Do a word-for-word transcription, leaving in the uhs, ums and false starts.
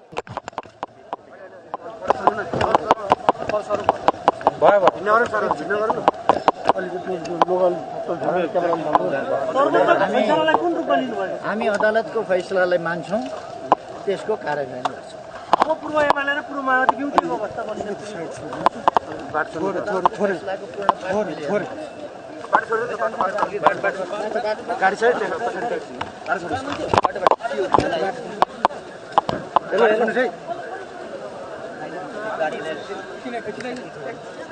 हामी अदालतको फैसलालाई मान्छौँ, त्यसको कार्यान्वयन गर्छौँ। अब पूर्व एमाले र पूर्व माओवादी विउतिको अवस्था बनिन्छ। गाडी